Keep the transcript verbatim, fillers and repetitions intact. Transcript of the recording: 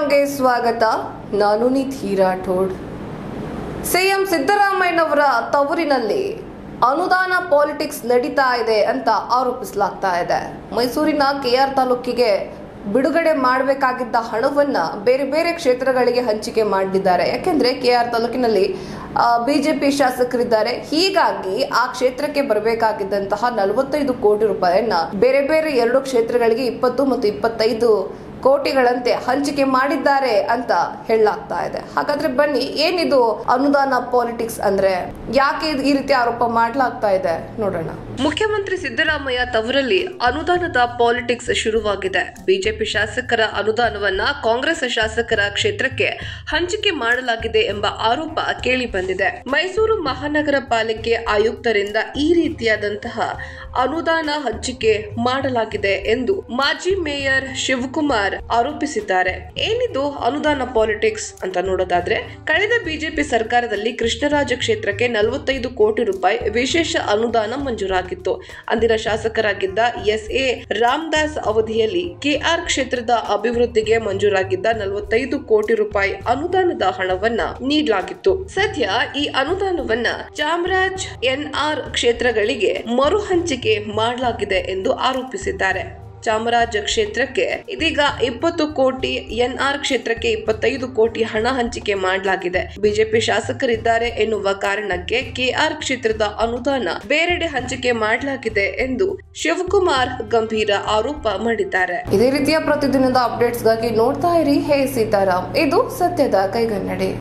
ಗೆ ಸ್ವಾಗತ. ನಾನು ನಿಧಿ ರಾಠೋಡ್. ಸಿಎಂ ಸಿದ್ದರಾಮಯ್ಯನವರ ತವರಿನಲ್ಲಿ ಅನುದಾನ ಪಾಲಿಟಿಕ್ಸ್ ನಡೀತಾ ಇದೆ ಅಂತ ಆರೋಪಿಸಲಾಗ್ತಾ ಇದೆ. ಮೈಸೂರಿನ ಕೆಆರ್ ತಾಲೂಕಿಗೆ ಬಿಡುಗಡೆ ಮಾಡಬೇಕಾಗಿದ್ದ ಹಣವನ್ನ ಬೇರೆ ಬೇರೆ ಕ್ಷೇತ್ರಗಳಿಗೆ ಹಂಚಿಕೆ ಮಾಡಿದ್ದಾರೆ. ಯಾಕೆಂದ್ರೆ ಕೆಆರ್ ತಾಲೂಕಿನಲ್ಲಿ ಬಿಜೆಪಿ ಶಾಸಕರಿದ್ದಾರೆ. ಹೀಗಾಗಿ ಆ ಕ್ಷೇತ್ರಕ್ಕೆ ಬರಬೇಕಾಗಿದ್ದಂತಹ ನಲವತ್ತೈದು ಕೋಟಿ ರೂಪಾಯಿಯನ್ನ ಬೇರೆ ಬೇರೆ ಎರಡು ಕ್ಷೇತ್ರಗಳಿಗೆ ಇಪ್ಪತ್ತು ಮತ್ತು ಇಪ್ಪತ್ತೈದು ಕೋಟಿಗಳಂತೆ ಹಂಚಿಕೆ ಮಾಡಿದ್ದಾರೆ ಅಂತ ಹೇಳಲಾಗ್ತಾ ಇದೆ. ಹಾಗಾದ್ರೆ ಬನ್ನಿ, ಏನಿದು ಅನುದಾನ ಪಾಲಿಟಿಕ್ಸ್ ಅಂದ್ರೆ, ಯಾಕೆ ಈ ರೀತಿ ಆರೋಪ ಮಾಡಲಾಗ್ತಾ ಇದೆ ನೋಡೋಣ. ಮುಖ್ಯಮಂತ್ರಿ ಸಿದ್ದರಾಮಯ್ಯ ತವರಲ್ಲಿ ಅನುದಾನದ ಪಾಲಿಟಿಕ್ಸ್ ಶುರುವಾಗಿದೆ. ಬಿಜೆಪಿ ಶಾಸಕರ ಅನುದಾನವನ್ನ ಕಾಂಗ್ರೆಸ್ ಶಾಸಕರ ಕ್ಷೇತ್ರಕ್ಕೆ ಹಂಚಿಕೆ ಮಾಡಲಾಗಿದೆ ಎಂಬ ಆರೋಪ ಕೇಳಿ ಬಂದಿದೆ. ಮೈಸೂರು ಮಹಾನಗರ ಪಾಲಿಕೆ ಆಯುಕ್ತರಿಂದ ಈ ರೀತಿಯಾದಂತಹ ಅನುದಾನ ಹಂಚಿಕೆ ಮಾಡಲಾಗಿದೆ ಎಂದು ಮಾಜಿ ಮೇಯರ್ ಶಿವಕುಮಾರ್ ಆರೋಪಿಸಿದ್ದಾರೆ. ಏನಿದು ಅನುದಾನ ಪಾಲಿಟಿಕ್ಸ್ ಅಂತ ನೋಡೋದಾದ್ರೆ, ಕಳೆದ ಬಿಜೆಪಿ ಸರ್ಕಾರದಲ್ಲಿ ಕೃಷ್ಣರಾಜ ಕ್ಷೇತ್ರಕ್ಕೆ ನಲವತ್ತೈದು ಕೋಟಿ ರೂಪಾಯಿ ವಿಶೇಷ ಅನುದಾನ ಮಂಜೂರಾಗಿತ್ತು. ಅಂದಿನ ಶಾಸಕರಾಗಿದ್ದ ಎಸ್ ಎ ರಾಮದಾಸ್ ಅವಧಿಯಲ್ಲಿ ಕೆಆರ್ ಕ್ಷೇತ್ರದ ಅಭಿವೃದ್ಧಿಗೆ ಮಂಜೂರಾಗಿದ್ದ ನಲವತ್ತೈದು ಕೋಟಿ ರೂಪಾಯಿ ಅನುದಾನದ ಹಣವನ್ನ ನೀಡಲಾಗಿತ್ತು. ಸದ್ಯ ಈ ಅನುದಾನವನ್ನ ಚಾಮರಾಜ್ ಎನ್ಆರ್ ಕ್ಷೇತ್ರಗಳಿಗೆ ಮರು ಹಂಚಿಕೆ ಮಾಡಲಾಗಿದೆ ಎಂದು ಆರೋಪಿಸಿದ್ದಾರೆ. ಚಾಮರಾಜ ಕ್ಷೇತ್ರಕ್ಕೆ ಇದೀಗ ಇಪ್ಪತ್ತು ಕೋಟಿ, ಎನ್ಆರ್ ಕ್ಷೇತ್ರಕ್ಕೆ ಇಪ್ಪತ್ತೈದು ಕೋಟಿ ಹಣ ಹಂಚಿಕೆ ಮಾಡಲಾಗಿದೆ. ಬಿಜೆಪಿ ಶಾಸಕರಿದ್ದಾರೆ ಎನ್ನುವ ಕಾರಣಕ್ಕೆ ಕೆಆರ್ ಕ್ಷೇತ್ರದ ಅನುದಾನ ಬೇರೆಡೆ ಹಂಚಿಕೆ ಮಾಡಲಾಗಿದೆ ಎಂದು ಶಿವಕುಮಾರ್ ಗಂಭೀರ ಆರೋಪ ಮಾಡಿದ್ದಾರೆ. ಇದೇ ರೀತಿಯ ಪ್ರತಿದಿನದ ಅಪ್ಡೇಟ್ಸ್ಗಾಗಿ ನೋಡ್ತಾ ಇರಿ ಹೇ ಸೀತಾರಾಮ್. ಇದು ಸತ್ಯದ ಕೈಗನ್ನಡಿ.